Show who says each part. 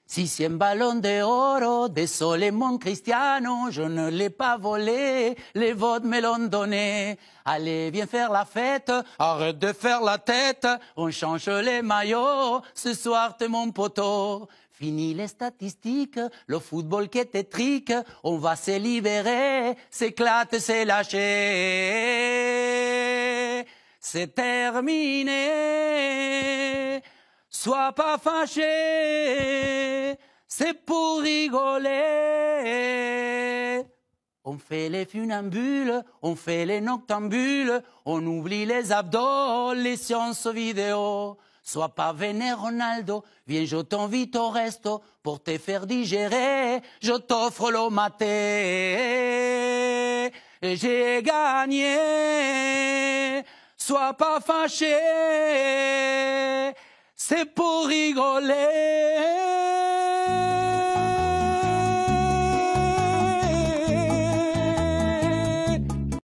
Speaker 1: 6e ballon d'oro, désolé mon Cristiano, je ne l'ai pas volé, les votes me l'ont donné. Allez, viens faire la fête, arrête de faire la tête, on change les maillots, ce soir t'es mon poteau. Fini les statistiques, le football qui est tétrique, on va se libérer, s'éclate, c'est lâché. C'est terminé. Sois pas fâché, c'est pour rigoler. On fait les funambules, on fait les noctambules, on oublie les abdos, les séances vidéo. Sois pas vénère Ronaldo, viens je t'invite au resto pour te faire digérer, je t'offre le maté. J'ai gagné, sois pas fâché. C'est pour rigoler.